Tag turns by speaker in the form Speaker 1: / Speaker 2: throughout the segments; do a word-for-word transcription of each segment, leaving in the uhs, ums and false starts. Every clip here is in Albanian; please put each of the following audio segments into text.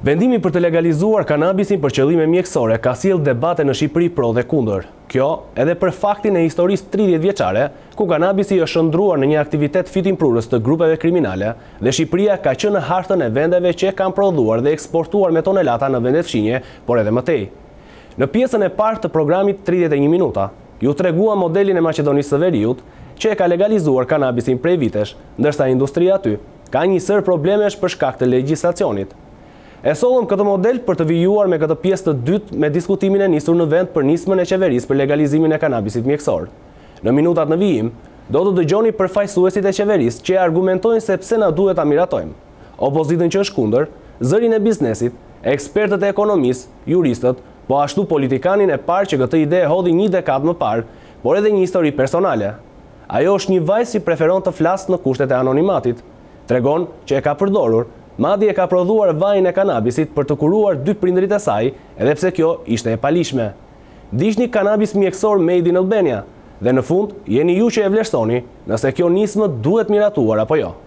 Speaker 1: Vendimi për të legalizuar kanabisin për qëllime mjekësore ka sjell debate në Shqipëri pro dhe kundër. Kjo edhe për faktin e historisë tridhjetë vjeçare, ku kanabisi është shndruar në një aktivitet fitimprurës të grupeve kriminale dhe Shqipëria ka qenë në hartën e vendeve që kanë prodhuar dhe eksportuar me tonelata në vende fshinje, por edhe më tej. Në pjesën e parë të programit tridhjetë e një minuta, ju tregua modelin e Maqedonisë së Veriut, që e ka legalizuar kanabisin prej vitesh, ndërsa industria aty ka një sër problemesh për shkak të legjislacionit. E sollëm këtë model për të vijuar me këtë pjesë të dytë me diskutimin e nisur në vend për nismën e qeverisë për legalizimin e kanabisit mjekësor. Në minutat në vijim, do të dëgjoni përfaqësuesit e qeverisë që argumentojnë se pse na duhet ta miratojmë. Opozitën që është kundër, zërin e biznesit, ekspertët e ekonomisë, juristët, po ashtu politikanin e parë që këtë ide e hodhi një dekadë më parë, por edhe një histori personale. Ajo është një vajzë që preferon të flasë në kushtet e anonimatit. Tregon që e ka përdorur, madje e ka prodhuar vajin e kanabisit për të kuruar dy prindrit e saj, edhe pse kjo ishte e palishme. Dishni kanabis mjekësor made in Albania, dhe në fund jeni ju që e vlerësoni nëse kjo nismë duhet miratuar apo jo.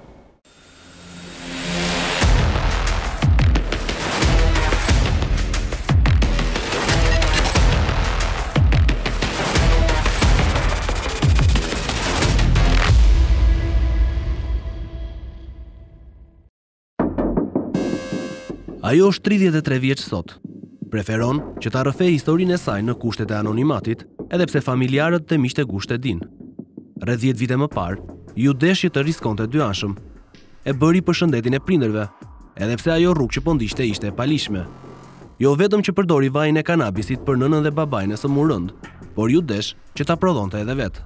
Speaker 1: Ajo është tridhjetë e tre vjeç sot. Preferon që ta rrëfej historinë e saj në kushtet e anonimatit, edhe pse familjarët dhe miqtë e gushtë e dinë. Rreth dhjetë vite më parë, ju deshi të riskonte dyanshëm. E bëri për shëndetin e prindërve, edhe pse ajo rrugë që po ndiqte ishte e palishme. Jo vetëm që përdori vajin e kanabisit për nënën dhe babain e së murënd, por ju desh që ta prodhonte edhe vetë.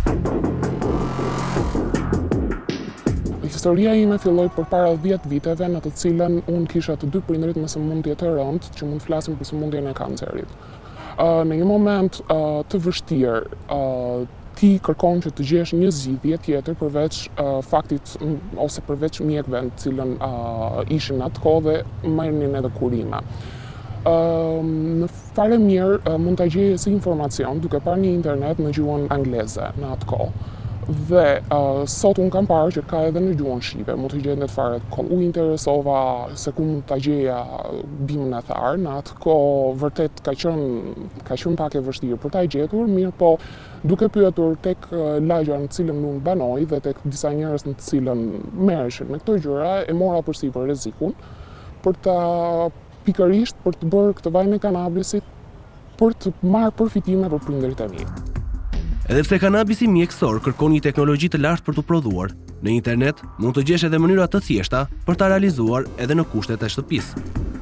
Speaker 2: Historia ime filloi përpara dhjetë viteve në të cilën unë kisha të dy prindrit me sëmundje të rëndë që mund të flasim për sëmundjen e kancerit. Uh, në një moment uh, të vështirë, uh, ti kërkon që të gjesh një zgjidhje tjetër përveç uh, faktit ose përveç mjekëve në cilën uh, ishin atë kohë dhe merrnin edhe kurime. Uh, në fare mirë uh, mund ta gjeje si informacion duke parë në internet në gjuhën angleze në atë kohë. Dhe uh, sot unë kam parë që ka edhe në gjuhën shqipe, mund të gjendet fare u interesova se ku mund ta gjeja bimën e tharë, në atë kohë vërtet ka qenë ka qenë pak e vështirë për ta gjetur, mirë po duke pyetur tek uh, lagja në cilën unë banoj dhe tek disa njerëz në të cilën merreshin me këto gjëra, e mora përsipër rrezikun për ta pikërisht për të bërë këtë vajin e kanabisit për të marrë përfitime për prindërit e mi.
Speaker 1: Edhe pse kanabisi mjekësor kërkon një teknologji të lartë për të prodhuar, në internet mund të gjesh edhe mënyra të thjeshta për ta realizuar edhe në kushtet e shtëpisë.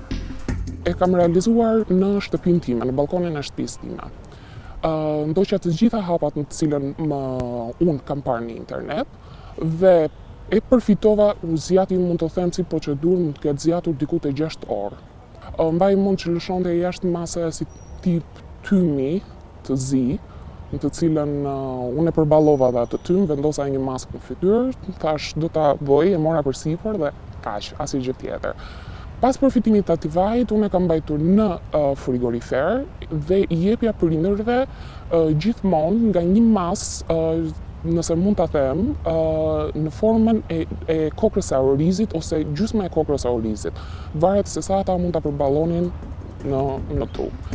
Speaker 2: E kam realizuar në shtëpinë time, në balkonin e shtëpisë time. Uh, ndoqja të gjitha hapat në të cilën më unë kam parë në internet dhe e përfitova, zjati mund të them si procedurë mund të ketë zjatur diku te gjashtë orë. Uh, mbaj mund që lëshonte jashtë mase si tip tymi të zi, në të cilën uh, unë e përballova dhe atë tym, vendosa një maskë në fytyrë, thash do ta bëj, e mora përsipër dhe kaq, asnjë gjë tjetër. Pas përfitimit të atij vajit, unë e kam mbajtur në uh, frigorifer dhe i jepja prindërve uh, gjithmonë nga një mas, uh, nëse mund ta them, uh, në formën e, e kokrës së orizit ose gjysma e kokrës së orizit. Varet se sa ata mund ta përballonin në në trup.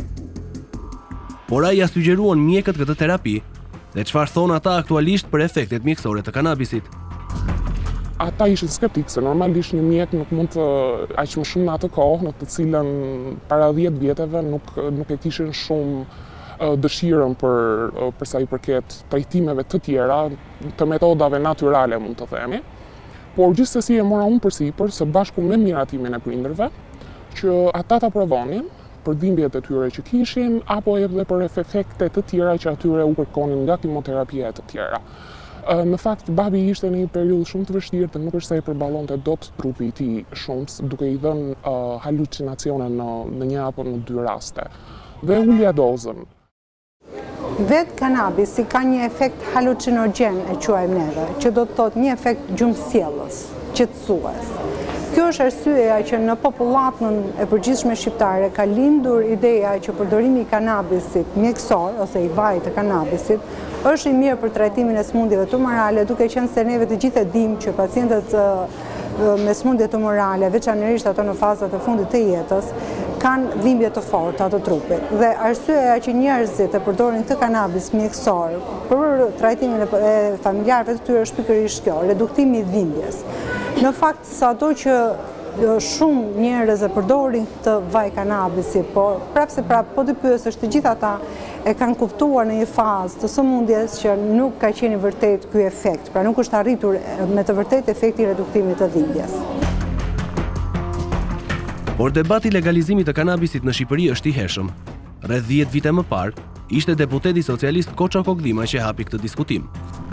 Speaker 1: Por ai ja sugjeruan mjekët këtë terapi dhe çfarë thon ata aktualisht për efektet mjekësore të kanabisit.
Speaker 2: Ata ishin skeptik se normalisht një mjek nuk mund të aq më shumë në atë kohë në të cilën para dhjetë vjeteve nuk nuk e kishin shumë uh, dëshirën për uh, për sa i përket trajtimeve të tjera, të metodave natyrale mund të themi. Por gjithsesi e mora unë përsipër së bashku me miratimin e prindërve që ata ta provonin për dhimbjet e tyre që kishin, apo edhe për efekte të tjera që atyre u kërkonin nga kimoterapia e të tjera. Në fakt, babi ishte në një periudhë shumë të vështirë dhe nuk është se i përballonte dot trupi i tij shumë, duke i dhënë uh, halucinacione në, në një apo në dy raste. Dhe ulja dozën.
Speaker 3: Vetë kanabisi ka një efekt halucinogen, e quajmë neve, që do të thotë një efekt gjumësjellës, qetësues. Kjo është arsyeja që në popullatën e përgjithshme shqiptare ka lindur ideja që përdorimi i kanabisit mjekësor ose i vajit të kanabisit është i mirë për trajtimin e sëmundjeve tumorale, duke qenë se neve të gjithë e dimë që pacientët me sëmundje tumorale, veçanërisht ato në fazat e fundit të jetës, kanë dhimbje të forta të trupit. Dhe arsyeja që njerëzit e përdorin këtë kanabis mjekësor për trajtimin e familjarëve të tyre është pikërisht kjo, reduktimi i dhimbjes. Në fakt, sado që shumë njerëz e përdorin këtë vaj kanabisi, por prapse prap po të pyesësh të gjithë ata e kanë kuptuar në një fazë të sëmundjes që nuk ka qenë i vërtet ky efekt, pra nuk është arritur me të vërtet efekti reduktimit të dhimbjes.
Speaker 1: Por debati i legalizimit të kanabisit në Shqipëri është i hershëm. Rreth dhjetë vite më parë, ishte deputeti socialist Koço Kokdhima që hapi këtë diskutim.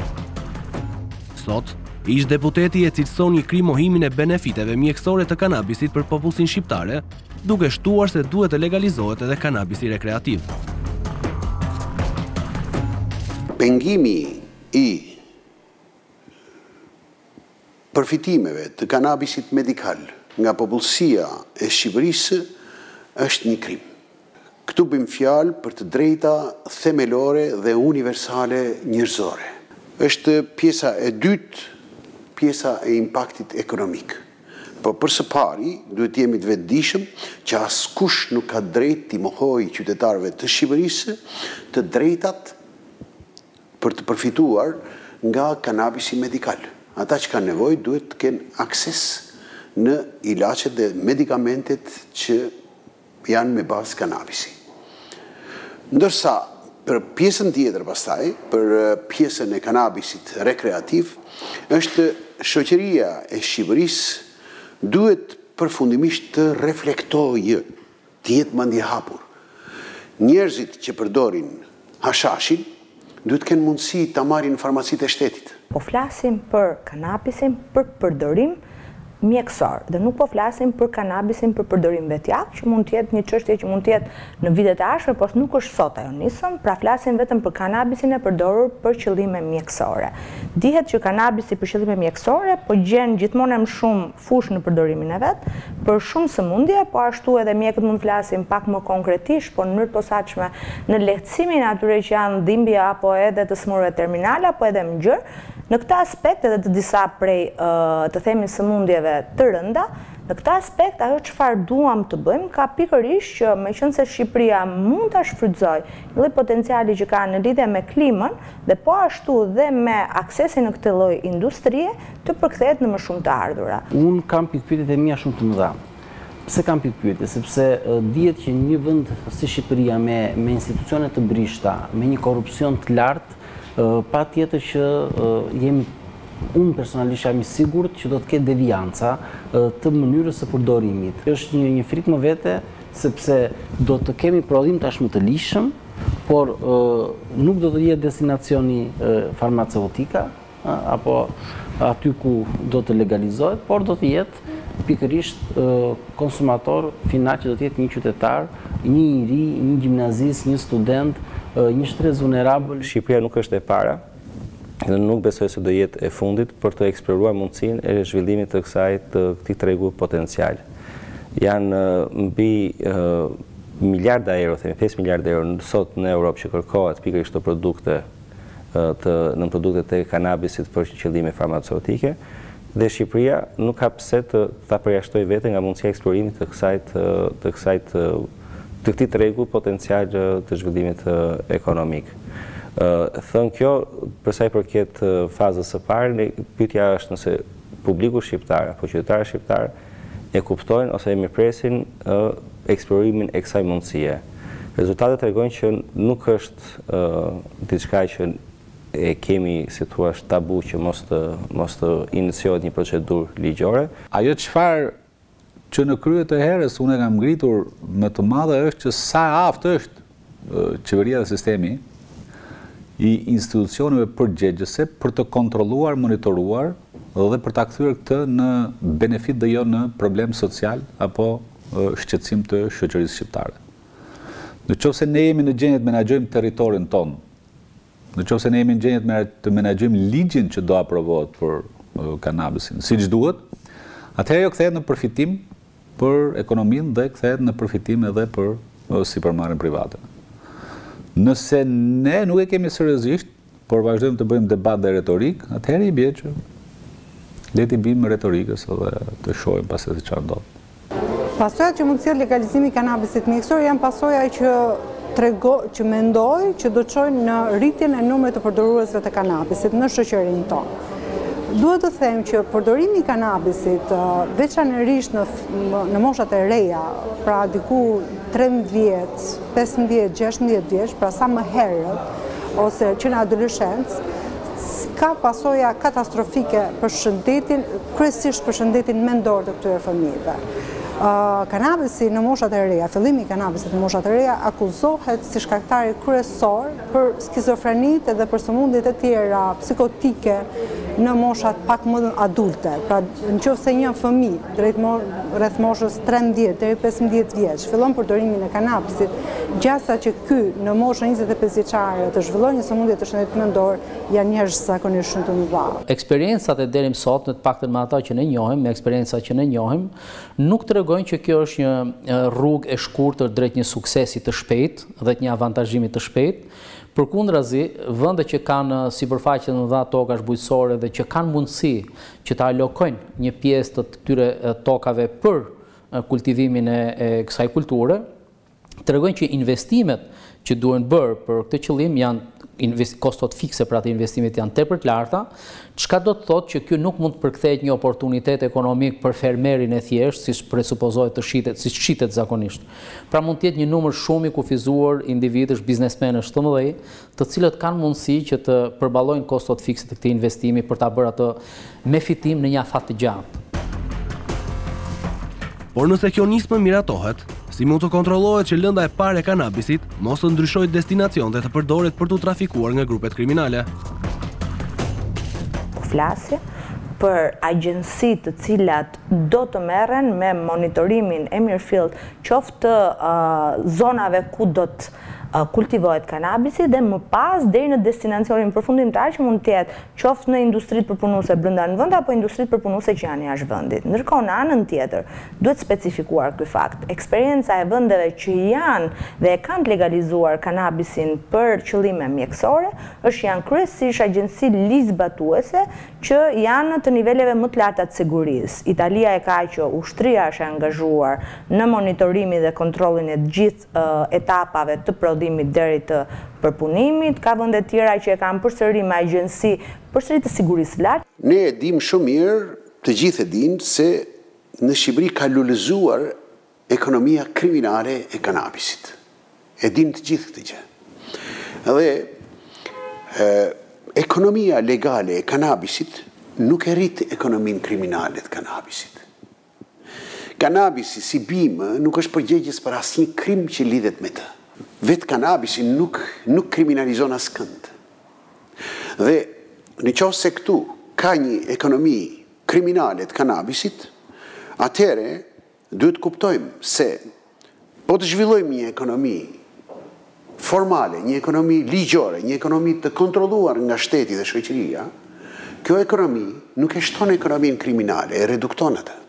Speaker 1: Sot, ish deputeti e cilëson një kri mohimin e benefiteve mjekësore të kanabisit për popullsin shqiptare, duke shtuar se duhet të legalizohet edhe kanabisi rekreativ.
Speaker 4: Pengimi i përfitimeve të kanabisit medikal nga popullsia e Shqipërisë është një krim. Këtu bëjmë fjalë për të drejta themelore dhe universale njerëzore. Është pjesa e dytë, pjesa e impaktit ekonomik. Po për së pari, duhet jemi të vetëdijshëm që askush nuk ka drejt t'i mohojë qytetarëve të Shqipërisë të drejtat për të përfituar nga kanabisi medikal. Ata që kanë nevojë duhet të kenë akses në ilaçet dhe medikamentet që janë me bazë kanabisi. Ndërsa për pjesën tjetër pastaj, për pjesën e kanabisit rekreativ, është shoqëria e Shqipërisë duhet përfundimisht të reflektojë, të jetë mendje hapur. Njerëzit që përdorin hashashin duhet të kenë mundësi ta marrin në farmacitë e shtetit.
Speaker 5: Po flasim për kanabisin për përdorim mjekësor dhe nuk po flasim për kanabisin për përdorim vetjak, që mund të jetë një çështje që mund të jetë në vitet e ardhshme, por nuk është sot ajo nisëm, pra flasim vetëm për kanabisin e përdorur për qëllime mjekësore. Dihet që kanabisi për qëllime mjekësore po gjen gjithmonë më shumë fushë në përdorimin e vet, për shumë sëmundje, po ashtu edhe mjekët mund të flasim pak më konkretisht, por në mënyrë të posaçme në lehtësimin atyre që janë dhimbje apo edhe të smurëve terminale apo edhe më gjërë. Në këtë aspekt edhe të disa prej të themi sëmundjeve të rënda, në këtë aspekt ajo çfarë duam të bëjmë ka pikërisht që meqense Shqipëria mund ta shfrytëzojë një lloj potenciali që ka në lidhje me klimën dhe po ashtu dhe me aksesin në këtë lloj industrie të përkthehet në më shumë të ardhura.
Speaker 6: Unë kam pikpyetjet e mia shumë të mëdha. Pse kam pikpyetje? Sepse dihet që një vend si Shqipëria me me institucione të brishta, me një korrupsion të lartë, pa tjetër që jemi, unë personalisht jam i sigurt që do të ketë devianca të mënyrës së përdorimit. Është një, një frikë më vete, sepse do të kemi prodhim tashmë të lishëm, por nuk do të jetë destinacioni farmaceutika, apo aty ku do të legalizohet, por do të jetë pikërisht konsumator final që do të jetë një qytetar, një i ri, një gjimnazist, një student, një shtres vulnerabël.
Speaker 7: Shqipëria nuk është e para dhe nuk besoj se do jetë e fundit për të eksploruar mundësinë e zhvillimit të kësaj të këtij tregu potencial. Janë mbi miliarda euro, themi pesë miliardë euro sot në Europë që kërkohet pikërisht të produkte të në produktet e kanabisit për qëllime farmaceutike. Dhe Shqipëria nuk ka pse të ta përjashtoj veten nga mundësia e eksplorimit të kësaj të, të kësaj të, të këtij tregu potencial të zhvillimit ekonomik. Thënë kjo, për sa i përket fazës së parë, pyetja është nëse publiku shqiptar apo qytetarët shqiptar e kuptojnë ose e mirëpresin eksplorimin e kësaj mundësie. Rezultatet tregojnë që nuk është diçka që e kemi, si thua, tabu që mos të mos të iniciohet një procedurë ligjore.
Speaker 8: Ajo çfarë që në krye të herës unë kam ngritur më të madhe është që sa aftë është qeveria dhe sistemi i institucioneve përgjegjëse për të kontrolluar, monitoruar dhe për ta kthyer këtë në benefit dhe jo në problem social apo shqetësim të shoqërisë shqiptare. Nëse ne jemi në gjendje të menaxhojmë territorin tonë, nëse ne jemi në gjendje të menaxhojmë ligjin që do aprovohet për kanabisin, siç duhet, atëherë jo kthehet në përfitim për ekonominë dhe kthehet në përfitim edhe për sipërmarrjen private. Nëse ne nuk e kemi seriozisht, por vazhdojmë të bëjmë debat dhe retorik, atëherë i bie që Le t'i bimë retorikës dhe të shohim pas e të çfarë ndodh.
Speaker 3: Pasojat që mund të sjellë legalizimi i kanabisit mjekësor janë pasoja që trego, që mendoj që do të çojnë në rritjen e numrit të përdoruesve të kanabisit në shoqërinë tonë. Duhet të them që përdorimi i kanabisit, veçanërisht në, në moshat e reja, pra diku trembëdhjetë, pesëmbëdhjetë, gjashtëmbëdhjetë vjeç, pra sa më herët, ose që në adoleshencë, ka pasoja katastrofike për shëndetin, kryesisht për shëndetin mendor të këtyre fëmijëve. Uh, kanabisi në moshat e reja, fillimi i kanabisit në moshat e reja akuzohet si shkaktari kryesor për skizofrenit dhe për sëmundjet e tjera psikotike në moshat pak më adulte. Pra, nëse një fëmijë drejt mo, rreth moshës trembëdhjetë deri pesëmbëdhjetë vjeç fillon përdorimin e kanabisit, gjasa që ky në moshën njëzet e pesë vjeçare të zhvillojë një sëmundje të shëndetit mendor janë njerëz zakonisht shumë të mëdha.
Speaker 9: Eksperiencat e deri më sot, në të paktën me ata që ne njohim, me eksperiencat që ne njohim, nuk tregojnë që kjo është një rrugë e shkurtër drejt një suksesi të shpejtë dhe një avantazhimi të shpejtë. Përkundrazi, vende që kanë sipërfaqe të mëdha tokash bujqësore dhe që kanë mundësi që ta alokojnë një pjesë të këtyre tokave për kultivimin e, e kësaj kulture, tregojnë që investimet që duhen bërë për këtë qëllim janë kostot fikse për atë investimit janë tepër të larta, çka do të thotë që ky nuk mund të përkthehet një oportunitet ekonomik për fermerin e thjesht, siç presupozohet të shitet, siç shitet zakonisht. Pra mund të jetë një numër shumë i kufizuar individësh, biznesmenësh të mëdhej, të cilët kanë mundësi që të përballojnë kostot fikse të këtij investimi për ta bërë atë me fitim në një afat të gjatë.
Speaker 1: Por nëse kjo nismë miratohet, si mund të kontrollohet që lënda e parë e kanabisit mos të ndryshojë destinacion dhe të përdoret për të trafikuar nga grupet kriminale?
Speaker 5: Po flasje për agjensi të cilat do të merren me monitorimin e mirëfillt qoftë uh, zonave ku do të uh, kultivohet kanabisi dhe më pas deri në destinacionin përfundimtar që mund të jetë qoftë në industritë përpunuese brenda në vend apo industritë përpunuese që janë jashtë vendit. Ndërkohë në anën tjetër duhet specifikuar ky fakt. Eksperjenca e vendeve që janë dhe e kanë legalizuar kanabisin për qëllime mjekësore është janë kryesisht agjenci ligjbatuese që janë të niveleve më të larta të sigurisë. Italia e ka që ushtria është angazhuar në monitorimin dhe kontrollin e gjithë uh, etapave të prodhimit deri të përpunimit, ka vende tjera që e kanë përsëri me agjenci përsëri të sigurisë lartë.
Speaker 4: Ne e dim shumë mirë, të gjithë e dinë se në Shqipëri ka lullëzuar ekonomia kriminale e kanabisit. E dinë të gjithë këtë gjë. Dhe e, ekonomia legale e kanabisit nuk e rritë ekonomin kriminale të kanabisit. Kanabisi si bimë nuk është përgjegjës për asnjë krim që lidhet me të. Vetë kanabisi nuk, nuk kriminalizon askënd. Dhe në qoftë se këtu ka një ekonomi kriminale të kanabisit, atëherë duhet kuptojmë se po të zhvillojmë një ekonomi formale, një ekonomi ligjore, një ekonomi të kontrolluar nga shteti dhe shoqëria, kjo ekonomi nuk e shton ekonominë kriminale, e redukton atë.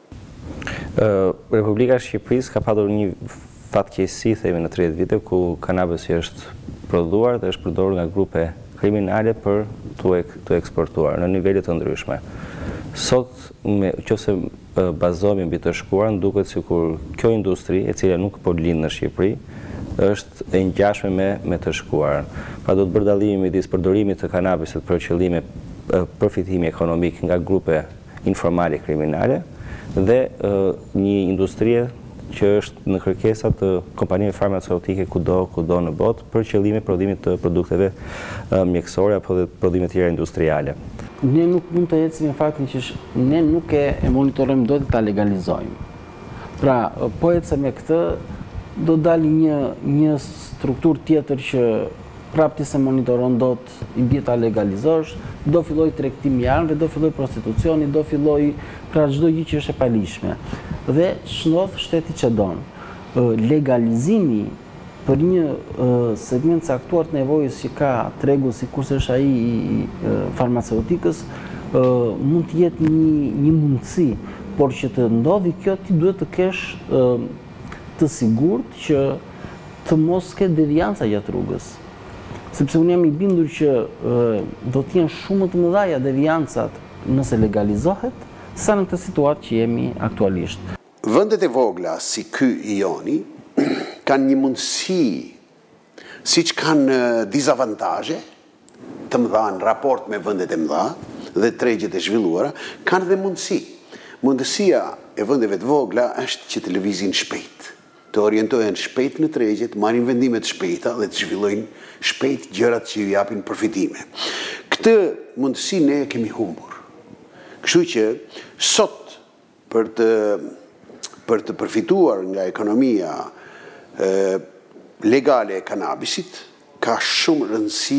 Speaker 7: Republika e Shqipërisë ka patur një fatkeqësi, themi në tridhjetë vite, ku kanabisi është prodhuar dhe është përdorur nga grupe kriminale për të eksportuar në nivele të ndryshme. Sot, nëse bazohemi mbi të shkruar, duket sikur kjo industri, e cila nuk po lind në Shqipëri, është e ngjashme me me të shkruarën. Pra do të bërë dallimin midis përdorimit të kanabisit për qëllime përfitimi ekonomik nga grupe informale kriminale dhe një industrie që është në kërkesa të kompanive farmaceutike kudo kudo në botë për qëllime prodhimit të produkteve mjekësore apo dhe prodhime tjera industriale.
Speaker 6: Ne nuk mund të ecim në faktin që ne nuk e, e monitorojmë dot ta legalizojmë. Pra, po ecëm me këtë, do dali një një strukturë tjetër që prapë ti se monitoron dot i bie ta legalizosh, do filloj tregtimi i armëve, do filloj prostitucioni, do filloj pra çdo gjë që është e palishme. Dhe ç'ndodh shteti që don. Legalizimi për një segment caktuar të nevojës që ka tregu sikurse është ai i farmaceutikës, mund të jetë një një mundësi, por që të ndodhi kjo ti duhet të kesh të sigurt që të mos ketë devianca gjatë rrugës. Sepse unë jam i bindur që do të jenë shumë të mëdha deviancat nëse legalizohet, sa në këtë situatë që jemi aktualisht.
Speaker 4: Vendet e vogla si ky i joni kanë një mundësi, siç kanë dizavantazhe të mëdha në raport me vendet e mëdha dhe tregjet e zhvilluara, kanë dhe mundësi. Mundësia e vendeve të vogla është që të lëvizin shpejt, të orientohen shpejt në tregjet, marrin vendime të shpejta dhe të zhvillojnë shpejt gjërat që ju japin përfitime. Këtë mundësi ne e kemi humbur. Kështu që sot për të për të përfituar nga ekonomia e, legale e kanabisit, ka shumë rëndësi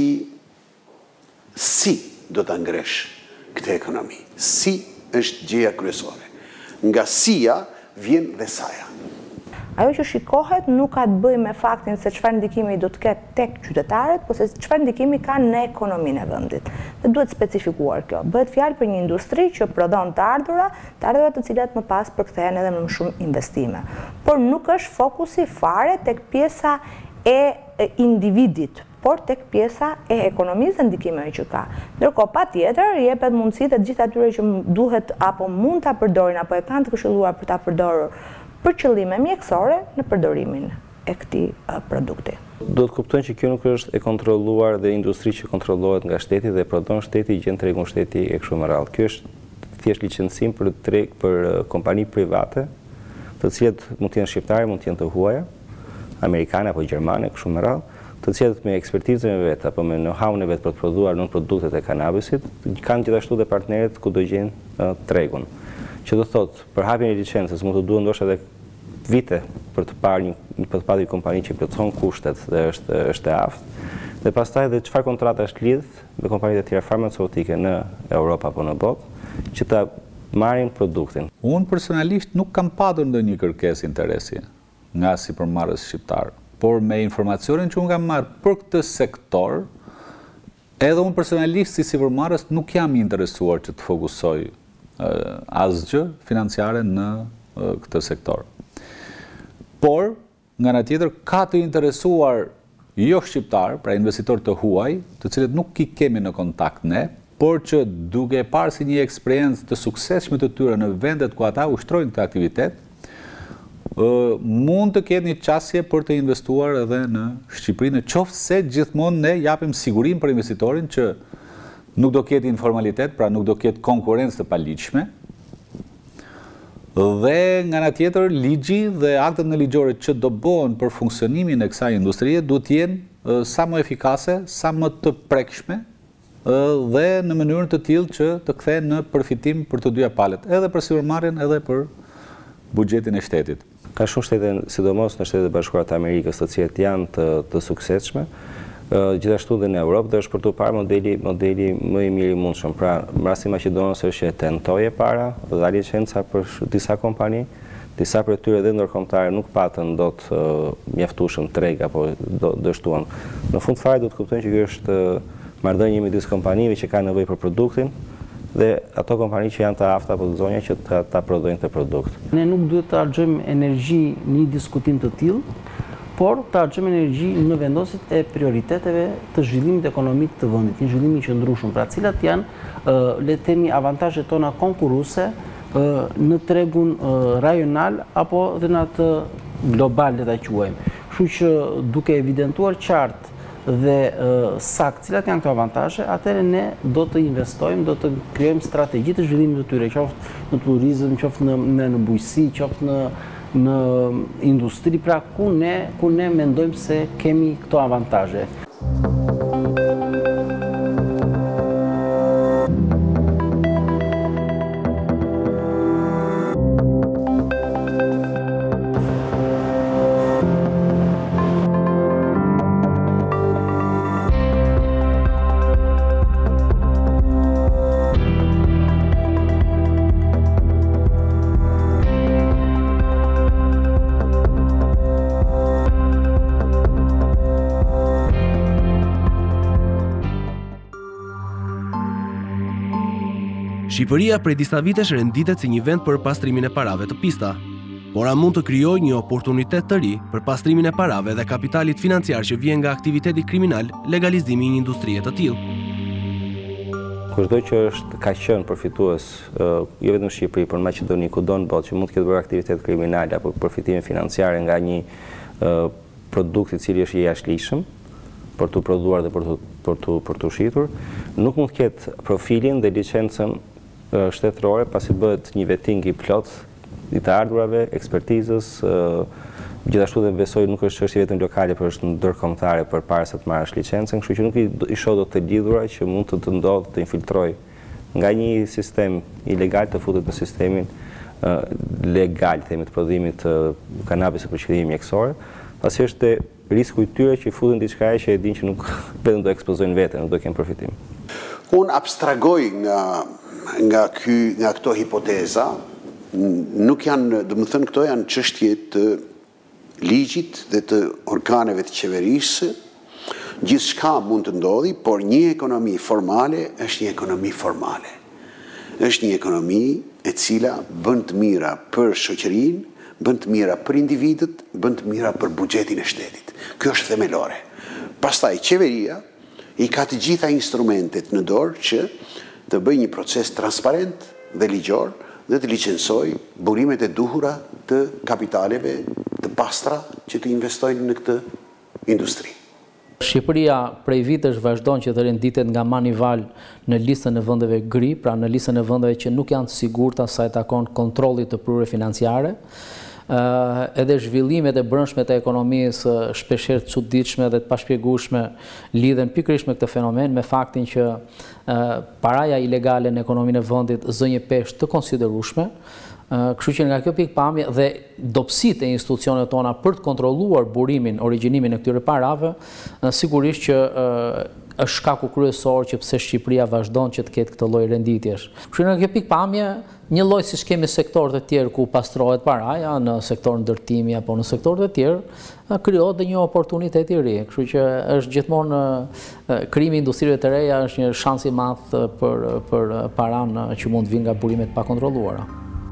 Speaker 4: si do të ngresh këtë ekonomi. Si është gjëja kryesore. Nga sia vjen dhe saja.
Speaker 5: Ajo që shikohet nuk ka të bëjë me faktin se çfarë ndikimi do të ketë tek qytetarët, por se çfarë ndikimi ka në ekonominë e vendit. Dhe duhet specifikuar kjo. Bëhet fjalë për një industri që prodhon të ardhura, të ardhura të cilat më pas përkthehen edhe në më shumë investime. Por nuk është fokusi fare tek pjesa e individit, por tek pjesa e ekonomisë dhe ndikimeve që ka. Ndërkohë, patjetër, jepet mundësi të gjithë atyre që duhet apo mund ta përdorin apo e kanë të këshilluar për ta përdorur për qëllime mjekësore në përdorimin e këtij produkti.
Speaker 7: Do të kuptojnë që kjo nuk është e kontrolluar dhe industri që kontrollohet nga shteti dhe prodhon shteti, gjen tregun shteti e kështu me radhë. Kjo është thjesht licencim për treg për kompani private, të cilat mund të jenë shqiptare, mund të jenë të huaja, amerikane apo gjermane, kështu me radhë, të cilat me ekspertizën e vet apo me know-how-n e vet për të prodhuar nën produktet e kanabisit, kanë gjithashtu dhe partnerët ku do gjejnë tregun. Që do thotë, për hapjen e licencës mund të duhen ndoshta edhe vite për të parë një për të parë një kompani që plotson kushtet dhe është është e aftë. Dhe pastaj edhe çfarë kontrata është lidh me kompanitë e tjera farmaceutike në Europë apo në botë që ta marrin produktin.
Speaker 8: Unë personalisht nuk kam padur ndonjë kërkesë interesi nga sipërmarrës shqiptar, por me informacionin që unë kam marrë për këtë sektor, edhe unë personalisht si sipërmarrës nuk jam i interesuar që të fokusoj asgjë financiare në këtë sektor. Por, nga ana tjetër, ka të interesuar jo shqiptar, pra investitor të huaj, të cilët nuk i kemi në kontakt ne, por që duke parë si një eksperiencë të suksesshme të tyre në vendet ku ata ushtrojnë këtë aktivitet, mund të ketë një qasje për të investuar edhe në Shqipëri, në qoftë se gjithmonë ne japim sigurinë për investitorin që nuk do ketë informalitet, pra nuk do ketë konkurrencë të paligjshme, dhe nga ana tjetër ligji dhe aktet në ligjore që do bëhen për funksionimin e kësaj industrie duhet të jenë sa më efikase, sa më të prekshme dhe në mënyrë të tillë që të kthehen në përfitim për të dyja palët, edhe për sipërmarrjen edhe për buxhetin e shtetit.
Speaker 7: Ka shumë shtete, sidomos në Shtetet e Bashkuara të Amerikës, të cilat janë të, të suksesshme, gjithashtu dhe në Europë, dhe është për të parë modeli, modeli më i mirë i mundshëm. Pra, rasti Maqedonës është që tentoje para, dha licenca për disa kompani, disa prej tyre dhe ndërkombëtare nuk patën dot uh, mjaftueshëm treg apo do dështuan. Në fund fare do të kuptojnë që kjo është marrëdhënie midis kompanive që kanë nevojë për produktin dhe ato kompani që janë të afta apo të zonja që ta, ta prodhojnë të produkt.
Speaker 6: Ne nuk duhet të harxojmë energji në një diskutim të tillë, por të harxojmë energji në vendosit e prioriteteve të zhvillimit ekonomik të vendit, një zhvillim i qëndrueshëm, pra cilat janë le të themi avantazhet tona konkurruese në tregun rajonal apo dhe në atë global, le ta quajmë. Kështu që duke evidentuar qartë dhe sakt cilat janë këto avantazhe, atëherë ne do të investojmë, do të krijojmë strategji të zhvillimit të tyre, qoftë në turizëm, qoftë në në, në bujqësi, qoftë në në industri, pra ku ne ku ne mendojmë se kemi këto avantazhe.
Speaker 1: Shqipëria prej disa vitesh renditet si një vend për pastrimin e parave të pista, por a mund të krijojë një oportunitet të ri për pastrimin e parave dhe kapitalit financiar që vjen nga aktiviteti kriminal legalizimi i një industrie të tillë?
Speaker 7: Kushdo që është ka qenë përfitues, jo vetëm në Shqipëri, por në Maqedoni, kudo në botë që mund të ketë bërë aktivitet kriminal apo përfitime financiare nga një produkt i cili është i jashtëligjshëm për të prodhuar dhe për të për të për të shitur, nuk mund të ketë profilin dhe licencën shtetërore pasi bëhet një vetting i plot i të ardhurave, ekspertizës. Gjithashtu dhe besoj nuk është çështje vetëm lokale, por është ndërkombëtare përpara se të marrësh licencën, kështu që nuk i shoh dot të lidhura që mund të të ndodhë të infiltroj nga një sistem ilegal të futet në sistemin legal, themi, të prodhimit të kanabisit për qëllime mjekësore, pasi është risku i tyre që i futen diçka që e dinë që nuk vetëm do ekspozojnë veten, nuk do kenë përfitim.
Speaker 4: Unë abstragoj nga nga ky nga këto hipoteza, nuk janë, do të thënë, këto janë çështje të ligjit dhe të organeve të qeverisë. Gjithçka mund të ndodhi, por një ekonomi formale është një ekonomi formale. Është një ekonomi e cila bën të mira për shoqërinë, bën të mira për individët, bën të mira për buxhetin e shtetit. Kjo është themelore. Pastaj qeveria i ka të gjitha instrumentet në dorë që të bëjë një proces transparent dhe ligjor dhe të licencoj burimet e duhura të kapitaleve të pastra që të investojnë në këtë industri.
Speaker 9: Shqipëria prej vitesh vazhdon që të renditet nga Manival në listën e vendeve gri, pra në listën e vendeve që nuk janë të sigurta sa i takon kontrollit të prurë financiare. Uh, edhe zhvillimet e brendshme të ekonomisë shpeshherë të çuditshme dhe të pashpjegueshme lidhen pikërisht me këtë fenomen, me faktin që uh, paraja ilegale në ekonominë e vendit zë një peshë të konsiderueshme. Uh, kështu që nga kjo pikpamje dhe dobësitë e institucioneve tona për të kontrolluar burimin, origjinimin e këtyre parave, uh, sigurisht që uh, është shkaku kryesor që pse Shqipëria vazhdon që të ketë këtë lloj renditjesh. Kështu që nga kjo pikpamje, një lloj siç kemi sektorët e tjerë ku pastrohet paraja, në sektor ndërtimi apo në sektorët e tjerë, krijohet dhe një oportunitet i ri. Kështu që është gjithmonë krijimi i industrive të reja është një shans i madh për për paran që mund të vinë nga burimet pa kontrolluara.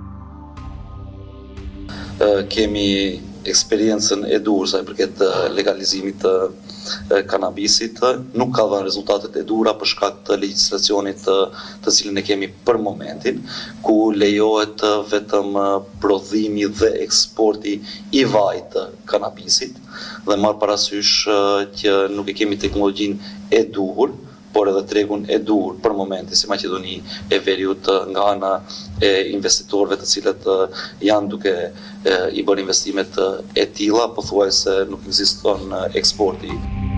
Speaker 10: Kemi eksperiencën e dur sa i përket legalizimit të kanabisit, nuk ka dhënë rezultatet e dura për shkak të legjislacionit të, të cilën e kemi për momentin, ku lejohet vetëm prodhimi dhe eksporti i vajt të kanabisit dhe marr parasysh që nuk e kemi teknologjinë e duhur, por edhe tregun e dur për momentin si Maqedoni e Veriut nga ana e investitorëve të cilët janë duke i bërë investimet e tilla, pothuajse nuk ekziston eksporti.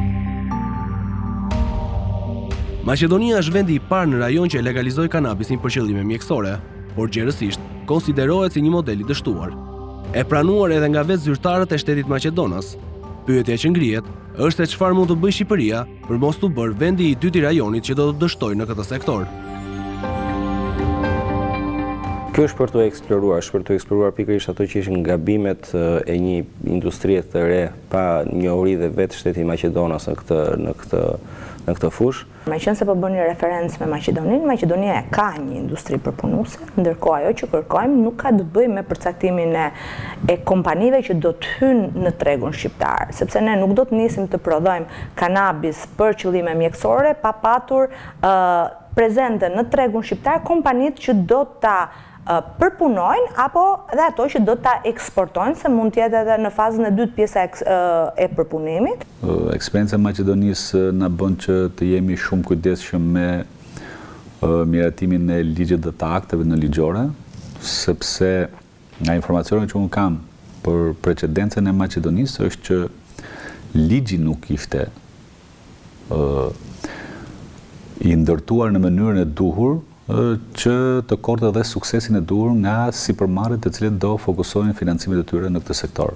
Speaker 1: Maqedonia është vendi i parë në rajon që e legalizoi kanabisin për qëllime mjekësore, por gjerësisht konsiderohet si një model i dështuar. E pranuar edhe nga vetë zyrtarët e shtetit maqedonës. Pyetja që ngrihet është se çfarë mund të bëjë Shqipëria për mos të bërë vendi i dytë i rajonit që do të dështojë në këtë sektor.
Speaker 7: Kjo është për të eksploruar, është për të eksploruar pikërisht ato që ishin gabimet e një industrie të re pa njohuri dhe vetë shteti Maqedonas në këtë në këtë në këtë fushë.
Speaker 5: Meqense po bëni referencë me Maqedoninë, Maqedonia ka një industri përpunuese, ndërkohë ajo që kërkojmë nuk ka të bëjë me përcaktimin e, e kompanive që do të hynë në tregun shqiptar, sepse ne nuk do të nisim të prodhojmë kanabis për qëllime mjekësore pa patur uh, prezente në tregun shqiptar kompanitë që do ta përpunojnë apo dhe ato që do ta eksportojnë, se mund të jetë edhe në fazën e dytë pjesa e përpunimit.
Speaker 8: Eksperjenca e Maqedonisë na bën që të jemi shumë kujdesshëm me miratimin e ligjit dhe të akteve në ligjore, sepse nga informacionet që unë kam për precedencën e Maqedonisë është që ligji nuk ishte i ndërtuar në mënyrën e duhur që të korte dhe suksesin e duhur nga sipërmarrjet të cilët do fokusohen financimet e tyre në këtë sektor.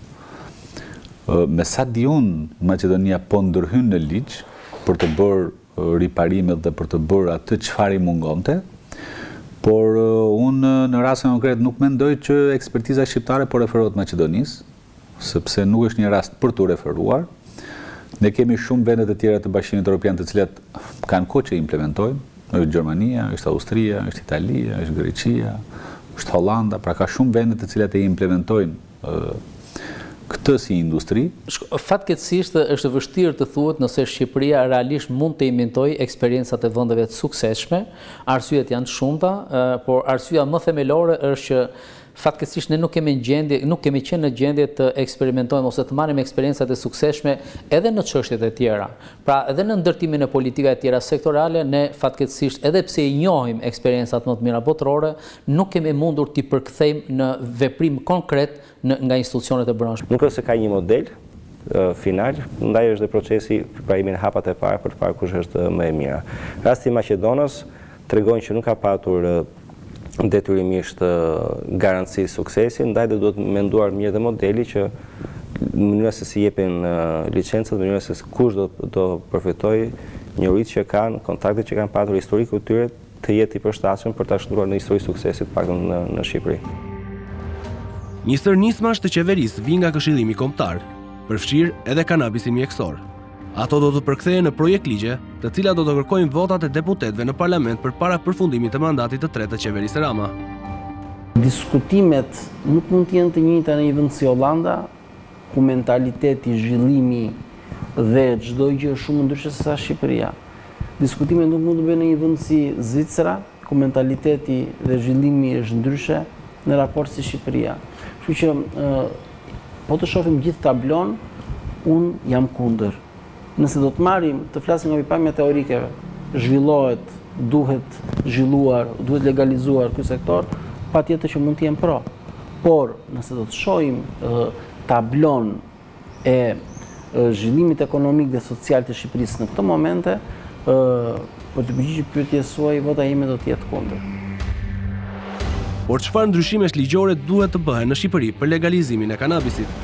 Speaker 8: Me sa di unë, Maqedonia po ndërhyn në ligj për të bërë riparimet dhe për të bërë atë çfarë i mungonte, por unë në rastin konkret nuk mendoj që ekspertiza shqiptare po referohet Maqedonisë, sepse nuk është një rast për të referuar. Ne kemi shumë vende të tjera të Bashkimit Evropian të cilat kanë kohë që implementojnë. Është Gjermania, është Austria, është Italia, është Greqia, është Hollanda, pra ka shumë vende të cilat e implementojnë këtë si industri?
Speaker 9: Fatkeqësisht është vështirë të thuhet nëse Shqipëria realisht mund të imitoj eksperiencat e vendeve të suksesshme. Arsyet janë të shumta, por arsyeja më themelore është që fatkeqësisht ne nuk kemi gjendje, nuk kemi qenë në gjendje të eksperimentojmë ose të marrim eksperiencat e suksesshme edhe në çështjet e tjera. Pra, edhe në ndërtimin e politikave të tjera sektorale, ne fatkeqësisht edhe pse i njohim eksperiencat më të mira botërore, nuk kemi mundur t'i përkthejmë në veprim konkret në, nga institucionet e branshme.
Speaker 7: Nuk është se ka një model uh, final, ndaj është dhe procesi pra imi në hapat e parë për të parë kush është më e mira. Rasti i Maqedonës tregojnë që nuk ka patur uh, detyrimisht garanci suksesi, ndaj dhe duhet menduar mirë dhe modeli që mënyra se si jepen licencat, mënyra se kush do, do përfitoj njohuritë që kanë, kontaktet që kanë patur historiku të tyre të jetë i përshtatshëm për ta shndruar në histori suksesit pak në, në Shqipëri.
Speaker 1: Një stërnismash të qeverisë vi nga Këshillimi Kombëtar, përfshirë edhe kanabisin mjekësor. Ato do të përkthehen në projekt ligje, të cilat do të kërkojnë votat e deputetëve në parlament përpara përfundimit të mandatit të tretë të qeverisë Rama.
Speaker 6: Diskutimet nuk mund të jenë të njëjta në një vend si Hollanda, ku mentaliteti, zhvillimi dhe çdo gjë është shumë ndryshe se sa Shqipëria. Diskutimet nuk mund të bëhen në një vend si Zvicra, ku mentaliteti dhe zhvillimi është ndryshe në raport si Shqipëria. Kështu që po të shohim gjithë tablon, unë jam kundër. Nëse do të marrim, të flasim nga pikpamja teorike, zhvillohet, duhet zhvilluar, duhet legalizuar ky sektor, patjetër që mund të jem pro. Por nëse do të shohim uh, tablon e uh, zhvillimit ekonomik dhe social të Shqipërisë në këto momente, uh, për të përgjigjur pyetjes suaj, vota ime do të jetë kundër.
Speaker 1: Por çfarë ndryshimesh ligjore duhet të bëhen në Shqipëri për legalizimin e kanabisit?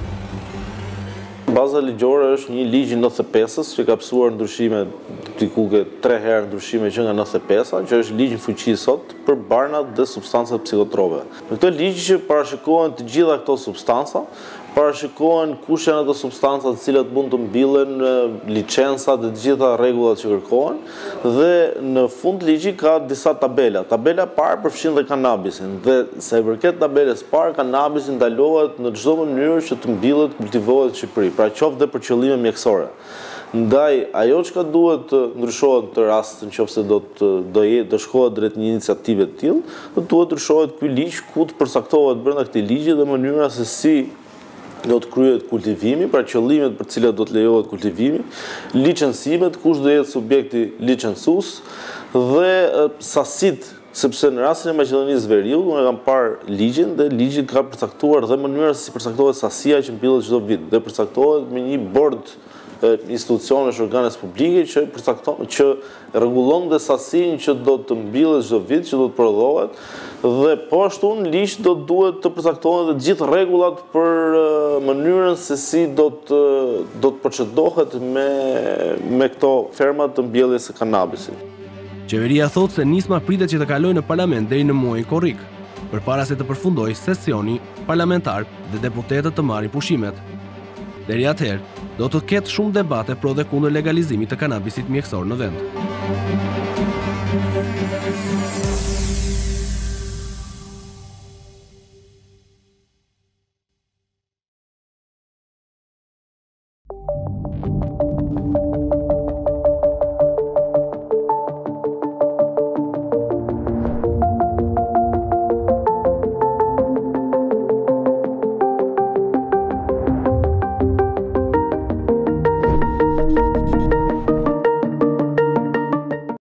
Speaker 11: Baza ligjore është një ligj nëntëdhjetë e pesës që ka pësuar ndryshime dikuke tre herë ndryshime që nga nëntëdhjetë e pesa, që është ligj në fuqi sot për barnat dhe substancat psikotrope. Në këtë ligj që parashikohen të gjitha këto substanca, parashikohen kush janë ato substanca të cilat mund të mbillen, licencat dhe të gjitha rregullat që kërkohen, dhe në fund ligji ka disa tabela. Tabela e parë përfshin dhe kanabisin, dhe sa i përket tabelës parë, kanabisi ndalohet në çdo mënyrë që të mbillet, kultivohet në Shqipëri, pra qoftë dhe për qëllime mjekësore. Ndaj, ajo që duhet të ndryshohet të rast në qoftë se do të do jetë të shkohet drejt një iniciative të tillë, do duhet të ndryshohet ky ligj ku të përcaktohet brenda këtij ligji dhe mënyra se si do të kryhet kultivimi, pra qëllimet për të cilat do të lejohet kultivimi, licencimet, kush do jetë subjekti licencues dhe sasitë, sepse në rastin e Maqedonisë Veriut unë kam parë ligjin dhe ligji ka përcaktuar dhe mënyra se si përcaktohet sasia që mbillet çdo vit dhe përcaktohet me një bord institucionesh, organes publike që përcakton, që rregullon dhe sasinë që do të mbillet çdo vit, që do të prodhohet, dhe po ashtu në ligj do duhet të përcaktohen dhe të gjithë rregullat për mënyrën se si do të do të procedohet me me këto ferma të mbjelljes së kanabisit.
Speaker 1: Qeveria thotë se nisma pritet që të kalojë në parlament deri në muajin korrik, përpara se të përfundojë sesioni parlamentar dhe deputetët të marrin pushimet. Deri atëherë, do të ketë shumë debate pro dhe kundër legalizimit të kanabisit mjekësor në vend.